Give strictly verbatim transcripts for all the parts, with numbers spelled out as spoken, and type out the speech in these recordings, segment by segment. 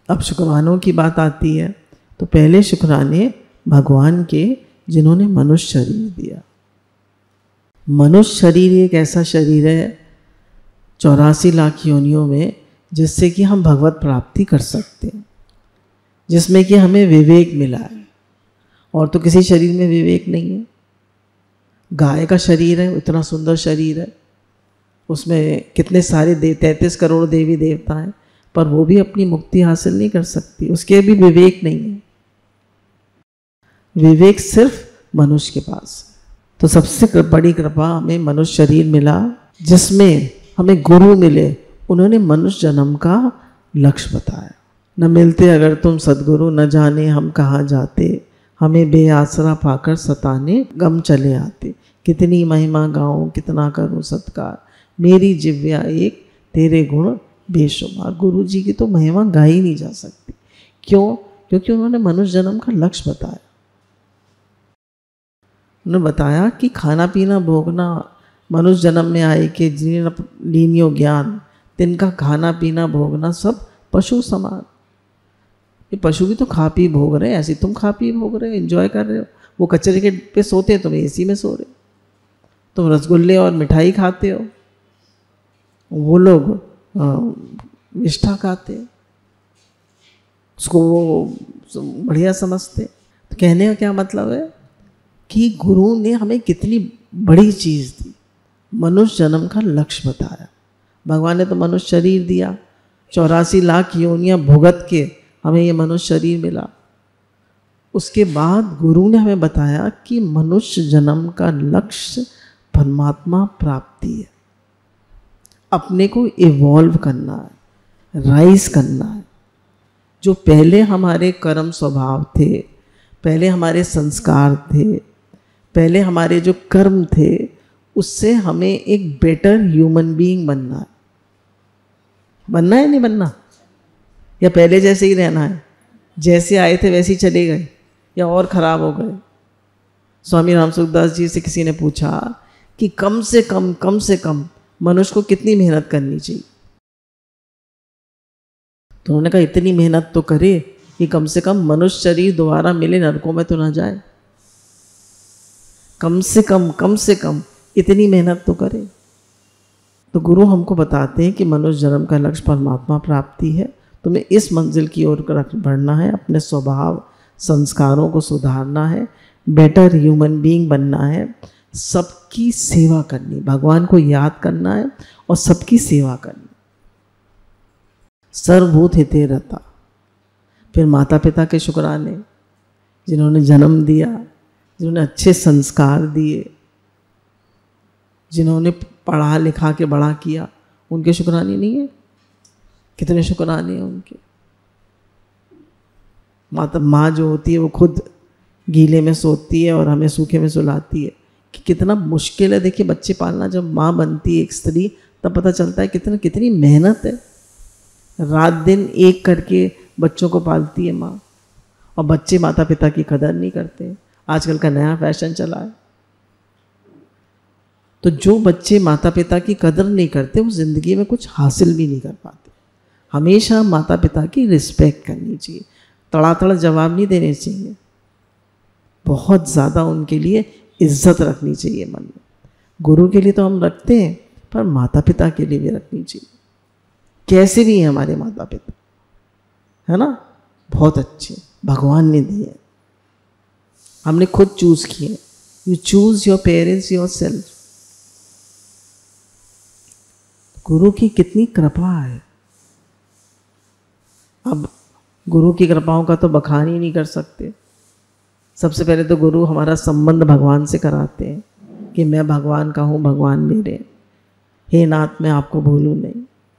अब शुक्रानों की बात आती है तो पहले शुक्राने भगवान के जिन्होंने मनुष्य शरीर दिया। मनुष्य शरीर एक ऐसा शरीर है चौरासी लाख योनियों में जिससे कि हम भगवत प्राप्ति कर सकते हैं, जिसमें कि हमें विवेक मिला है। और तो किसी शरीर में विवेक नहीं है। गाय का शरीर है, इतना सुंदर शरीर है, उसमें कितने सारे देव तैंतीस करोड़ देवी देवता हैं, पर वो भी अपनी मुक्ति हासिल नहीं कर सकती, उसके भी विवेक नहीं है। विवेक सिर्फ मनुष्य के पास है। तो सबसे बड़ी कृपा हमें मनुष्य शरीर मिला, जिसमें हमें गुरु मिले। उन्होंने मनुष्य जन्म का लक्ष्य बताया। न मिलते अगर तुम सद्गुरु, न जाने हम कहाँ जाते, हमें बेआसरा पाकर सताने गम चले आते। कितनी महिमा गाऊं, कितना करूं सत्कार, मेरी जिव्या एक तेरे गुण बेशुमार। गुरु जी की तो महिमा गाई नहीं जा सकती। क्यों? क्योंकि उन्होंने मनुष्य जन्म का लक्ष्य बताया। उन्होंने बताया कि खाना पीना भोगना, मनुष्य जन्म में आए कि जिन्हें लीनियो ज्ञान, तिनका खाना पीना भोगना सब पशु समान। ये पशु भी तो खा पी भोग रहे हैं, ऐसे तुम खा पी भोग रहे हो, एंजॉय कर रहे हो। वो कचरे के पे सोते हैं, तुम एसी में सो रहे हो। तुम रसगुल्ले और मिठाई खाते हो, वो लोग निष्ठा खाते हैं, उसको वो बढ़िया समझते। तो कहने का क्या मतलब है कि गुरु ने हमें कितनी बड़ी चीज़ दी, मनुष्य जन्म का लक्ष्य बताया। भगवान ने तो मनुष्य शरीर दिया, चौरासी लाख योनियाँ भुगत के हमें ये मनुष्य शरीर मिला। उसके बाद गुरु ने हमें बताया कि मनुष्य जन्म का लक्ष्य परमात्मा प्राप्ति है। अपने को इवॉल्व करना है, राइज करना है। जो पहले हमारे कर्म स्वभाव थे, पहले हमारे संस्कार थे, पहले हमारे जो कर्म थे, उससे हमें एक बेटर ह्यूमन बीइंग बनना है। बनना है नहीं बनना? या पहले जैसे ही रहना है, जैसे आए थे वैसे ही चले गए, या और ख़राब हो गए? स्वामी राम सुखदास जी से किसी ने पूछा कि कम से कम कम से कम मनुष्य को कितनी मेहनत करनी चाहिए? तो उन्होंने कहा इतनी मेहनत तो करे कि कम से कम मनुष्य शरीर दोबारा मिले, नरकों में तो ना जाए। कम से कम कम से कम इतनी मेहनत तो करे। तो गुरु हमको बताते हैं कि मनुष्य जन्म का लक्ष्य परमात्मा प्राप्ति है। तुम्हें इस मंजिल की ओर बढ़ना है, अपने स्वभाव संस्कारों को सुधारना है, बेटर ह्यूमन बीइंग बनना है, सबकी सेवा करनी, भगवान को याद करना है और सबकी सेवा करनी। सर्वभूत हिते रता। फिर माता पिता के शुक्राने, जिन्होंने जन्म दिया, जिन्होंने अच्छे संस्कार दिए, जिन्होंने पढ़ा लिखा के बड़ा किया, उनके शुक्राने नहीं है? कितने शुक्राने हैं उनके। माता माँ जो होती है वो खुद गीले में सोती है और हमें सूखे में सुलाती है। कि कितना मुश्किल है देखिए बच्चे पालना। जब माँ बनती है एक स्त्री, तब पता चलता है कितना कितनी मेहनत है। रात दिन एक करके बच्चों को पालती है माँ, और बच्चे माता पिता की कदर नहीं करते। आजकल का नया फैशन चला है। तो जो बच्चे माता पिता की कदर नहीं करते, वो ज़िंदगी में कुछ हासिल भी नहीं कर पाते। हमेशा माता पिता की रिस्पेक्ट करनी चाहिए, तड़ातड़ जवाब नहीं देने चाहिए, बहुत ज़्यादा उनके लिए इज्जत रखनी चाहिए मन में। गुरु के लिए तो हम रखते हैं, पर माता पिता के लिए भी रखनी चाहिए। कैसे भी हैं हमारे माता पिता, है ना, बहुत अच्छे, भगवान ने दिए, हमने खुद चूज किए। You choose your parents yourself. गुरु की कितनी कृपा है। अब गुरु की कृपाओं का तो बखान ही नहीं कर सकते। सबसे पहले तो गुरु हमारा संबंध भगवान से कराते हैं कि मैं भगवान का हूँ, भगवान मेरे, हे नाथ मैं आपको भूलूं नहीं।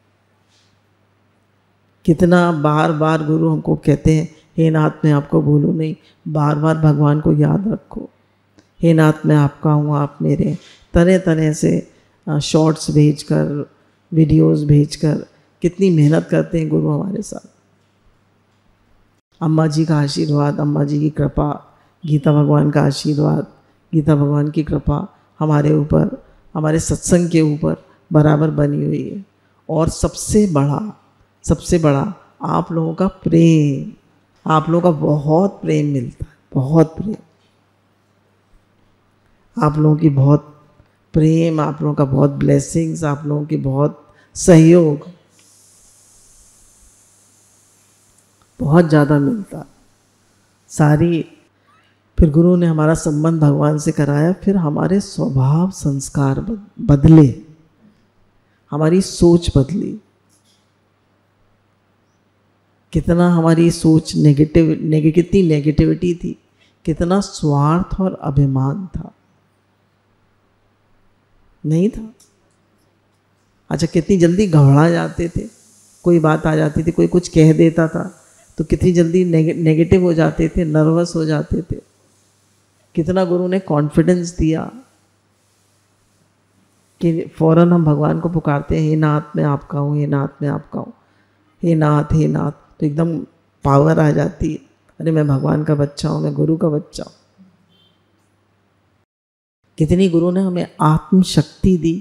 कितना बार बार गुरु हमको कहते हैं, हे नाथ मैं आपको भूलूं नहीं। बार बार भगवान को याद रखो, हे नाथ मैं आपका हूँ, आप मेरे। तरह तरह से शॉर्ट्स भेजकर, वीडियोस भेजकर कितनी मेहनत करते हैं गुरु हमारे साथ। अम्मा जी का आशीर्वाद, अम्मा जी की कृपा, गीता भगवान का आशीर्वाद, गीता भगवान की कृपा हमारे ऊपर, हमारे सत्संग के ऊपर बराबर बनी हुई है। और सबसे बड़ा सबसे बड़ा आप लोगों का प्रेम, आप लोगों का बहुत प्रेम मिलता है, बहुत प्रेम, आप लोगों की बहुत प्रेम, आप लोगों का बहुत ब्लेसिंग्स, आप लोगों की बहुत सहयोग बहुत ज़्यादा मिलता है सारी। फिर गुरु ने हमारा संबंध भगवान से कराया, फिर हमारे स्वभाव संस्कार बदले, हमारी सोच बदली। कितना हमारी सोच नेगेटिव नेगेटिव कितनी नेगेटिविटी थी, कितना स्वार्थ और अभिमान था, नहीं था। अच्छा, कितनी जल्दी घबरा जाते थे, कोई बात आ जाती थी, कोई कुछ कह देता था तो कितनी जल्दी नेगे, नेगेटिव हो जाते थे, नर्वस हो जाते थे। कितना गुरु ने कॉन्फिडेंस दिया कि फौरन हम भगवान को पुकारते हैं, हे नाथ मैं आपका हूँ, हे नाथ मैं आपका हूँ, हे नाथ हे नाथ, तो एकदम पावर आ जाती है, अरे मैं भगवान का बच्चा हूँ, मैं गुरु का बच्चा हूँ। कितनी गुरु ने हमें आत्म शक्ति दी,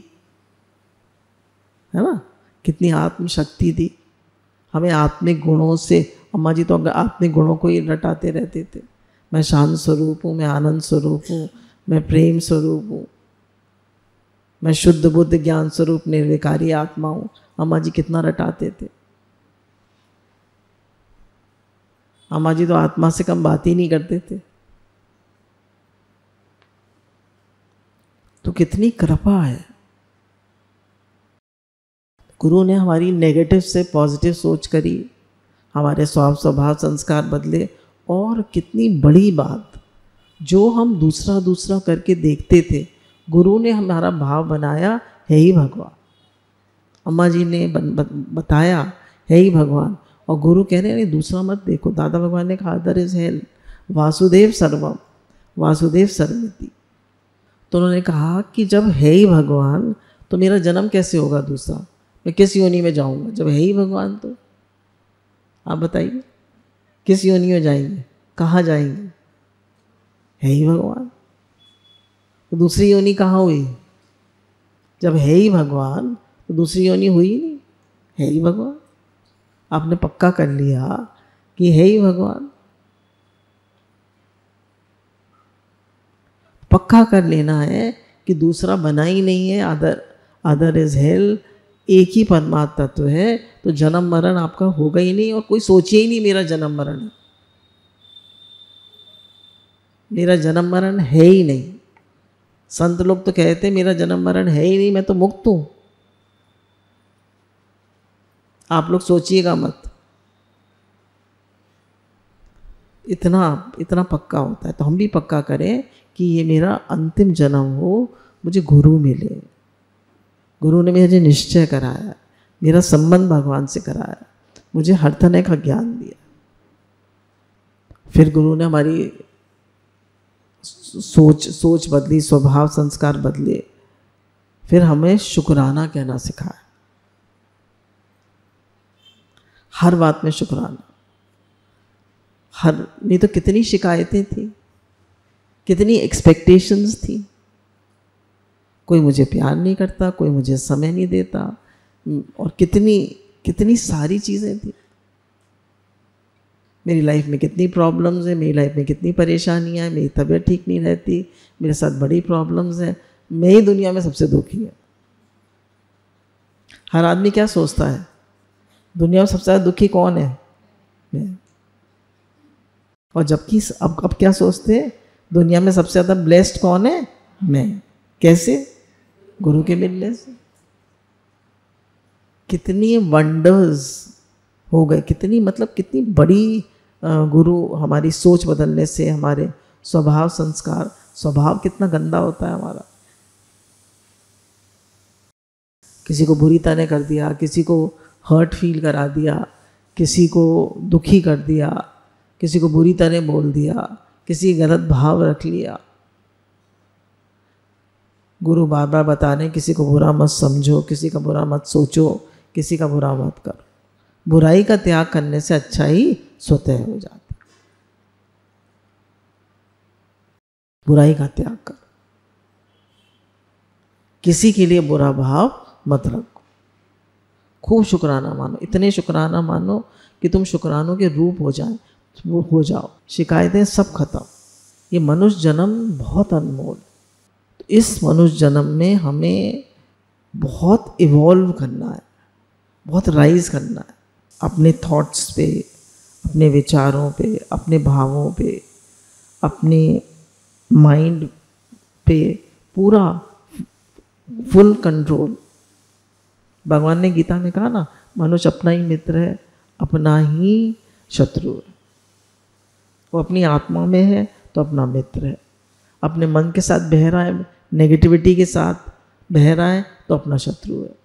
है ना, कितनी आत्म शक्ति दी हमें आत्मिक गुणों से। अम्मा जी तो आत्मिक गुणों को ही रटाते रहते थे, मैं शांत स्वरूप हूँ, मैं आनंद स्वरूप हूँ, मैं प्रेम स्वरूप हूँ, मैं शुद्ध बुद्ध ज्ञान स्वरूप निर्विकारी आत्मा हूँ। अम्मा जी कितना रटाते थे। अम्मा जी तो आत्मा से कम बात ही नहीं करते थे। तो कितनी कृपा है, गुरु ने हमारी नेगेटिव से पॉजिटिव सोच करी, हमारे स्वभाव स्वभाव संस्कार बदले। और कितनी बड़ी बात, जो हम दूसरा दूसरा करके देखते थे, गुरु ने हमारा भाव बनाया है ही भगवान। अम्मा जी ने बताया है ही भगवान, और गुरु कह रहे हैं नहीं दूसरा मत देखो। दादा भगवान ने कहा अदर इज हेल, वासुदेव सर्वम, वासुदेव सर्वमिति। तो उन्होंने कहा कि जब है ही भगवान तो मेरा जन्म कैसे होगा दूसरा, मैं किस योनि में जाऊंगा जब है ही भगवान। तो आप बताइए किस योनि में जाएंगे, कहाँ जाएंगे, है ही भगवान। तो दूसरी योनि कहाँ हुई, जब है ही भगवान तो दूसरी योनि हुई ही नहीं, है ही भगवान। आपने पक्का कर लिया कि है ही भगवान, पक्का कर लेना है कि दूसरा बना ही नहीं है। अदर अदर इज हेल, एक ही परमात्मा तत्व है, तो जन्म मरण आपका होगा ही नहीं, और कोई सोचे ही नहीं मेरा जन्म मरण है, मेरा जन्म मरण है ही नहीं। संत लोग तो कहते हैं मेरा जन्म मरण है ही नहीं, मैं तो मुक्त हूं। आप लोग सोचिएगा मत, इतना इतना पक्का होता है। तो हम भी पक्का करें कि ये मेरा अंतिम जन्म हो, मुझे गुरु मिले, गुरु ने मुझे निश्चय कराया, मेरा संबंध भगवान से कराया, मुझे हर तरह का ज्ञान दिया। फिर गुरु ने हमारी सोच सोच बदली, स्वभाव संस्कार बदले। फिर हमें शुक्राना कहना सिखाया, हर बात में शुक्राना। हर नहीं तो कितनी शिकायतें थी, कितनी एक्सपेक्टेशंस थी, कोई मुझे प्यार नहीं करता, कोई मुझे समय नहीं देता, और कितनी कितनी सारी चीज़ें थी। मेरी लाइफ में कितनी प्रॉब्लम्स हैं, मेरी लाइफ में कितनी परेशानियां हैं, मेरी तबीयत ठीक नहीं रहती, मेरे साथ बड़ी प्रॉब्लम्स हैं, मैं ही दुनिया में सबसे दुखी है। हर आदमी क्या सोचता है, दुनिया में सबसे ज़्यादा दुखी कौन है, मैं। और जबकि अब अब क्या सोचते हैं, दुनिया में सबसे ज़्यादा ब्लेस्ड कौन है, मैं। कैसे, गुरु के मिलने से। कितनी वंडर्स हो गए, कितनी मतलब कितनी बड़ी गुरु हमारी सोच बदलने से, हमारे स्वभाव संस्कार। स्वभाव कितना गंदा होता है हमारा, किसी को बुरी तरह कर दिया, किसी को हर्ट फील करा दिया, किसी को दुखी कर दिया, किसी को बुरी तरह बोल दिया, किसी गलत भाव रख लिया। गुरु बार बार बता रहे हैं किसी को बुरा मत समझो, किसी का बुरा मत सोचो, किसी का बुरा मत करो। बुराई का त्याग करने से अच्छा ही स्वतः हो जाता। बुराई का त्याग करो, किसी के लिए बुरा भाव मत रखो, खूब शुक्राना मानो, इतने शुक्राना मानो कि तुम शुक्रानों के रूप हो जाए, वो हो जाओ, शिकायतें सब खत्म। ये मनुष्य जन्म बहुत अनमोल। तो इस मनुष्य जन्म में हमें बहुत इवॉल्व करना है, बहुत राइज करना है अपने थॉट्स पे, अपने विचारों पे, अपने भावों पे, अपने माइंड पे पूरा फुल कंट्रोल। भगवान ने गीता में कहा ना, मनुष्य अपना ही मित्र है, अपना ही शत्रु है। वो अपनी आत्मा में है तो अपना मित्र है, अपने मन के साथ बह रहा है, नेगेटिविटी के साथ बह रहा है तो अपना शत्रु है।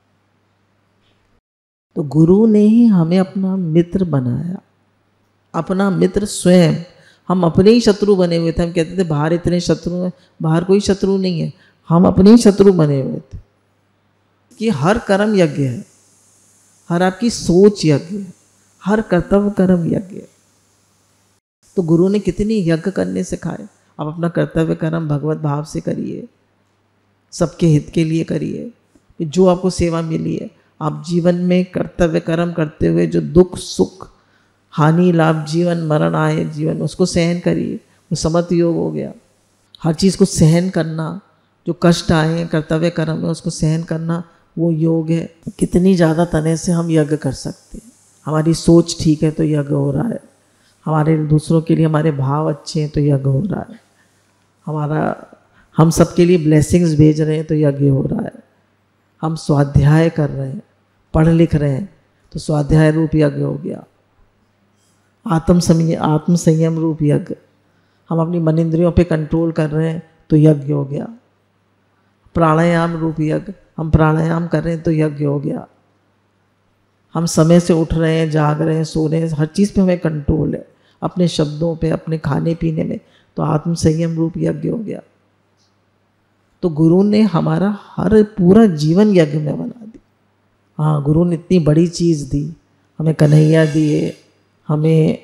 तो गुरु ने ही हमें अपना मित्र बनाया, अपना मित्र स्वयं। हम अपने ही शत्रु बने हुए थे। हम कहते थे बाहर इतने शत्रु हैं, बाहर कोई शत्रु नहीं है, हम अपने ही शत्रु बने हुए थे। कि हर कर्म यज्ञ है, हर आपकी सोच यज्ञ है, हर कर्तव्य कर्म यज्ञ है। तो गुरु ने कितनी यज्ञ करने सिखाए। आप अपना कर्तव्य कर्म भगवत भाव से करिए, सबके हित के लिए करिए। जो आपको सेवा मिली है, आप जीवन में कर्तव्य कर्म करते हुए जो दुख सुख हानि लाभ जीवन मरण आए जीवन, उसको सहन करिए। वो समर्थ योग हो गया। हर चीज़ को सहन करना, जो कष्ट आए कर्तव्य कर्म में उसको सहन करना, वो योग है। कितनी ज़्यादा तने से हम यज्ञ कर सकते हैं। हमारी सोच ठीक है तो यज्ञ हो रहा है, हमारे दूसरों के लिए हमारे भाव अच्छे हैं तो यज्ञ हो रहा है, हमारा हम सबके लिए ब्लेसिंग्स भेज रहे हैं तो यज्ञ हो रहा है, हम स्वाध्याय कर रहे हैं, पढ़ लिख रहे हैं तो स्वाध्याय रूप यज्ञ हो गया, आत्म संयम आत्म संयम रूप यज्ञ, हम अपनी मन इंद्रियों पे कंट्रोल कर रहे हैं तो यज्ञ हो गया, प्राणायाम रूप यज्ञ, हम प्राणायाम कर रहे हैं तो यज्ञ हो गया, हम समय से उठ रहे हैं, जाग रहे हैं, सो रहे हैं, हर चीज़ पे हमें कंट्रोल है, अपने शब्दों पे, अपने खाने पीने में, तो आत्म संयम रूप यज्ञ हो गया। तो गुरु ने हमारा हर पूरा जीवन यज्ञ में बना दी। हाँ, गुरु ने इतनी बड़ी चीज़ दी, हमें कन्हैया दिए, हमें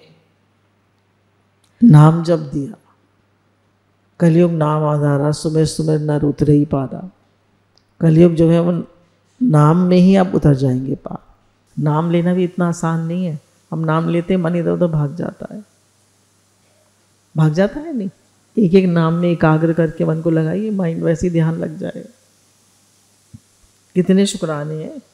नाम जप दिया। कलयुग नाम आधारा, सुमिर सुमिर नर उतरे ही पारा। कलयुग जो है वो नाम में ही आप उतर जाएंगे पार। नाम लेना भी इतना आसान नहीं है। हम नाम लेते मन इधर उधर भाग जाता है, भाग जाता है नहीं। एक एक नाम में एकाग्र करके मन को लगाइए, माइंड वैसे ही ध्यान लग जाएगा। कितने शुक्राने हैं।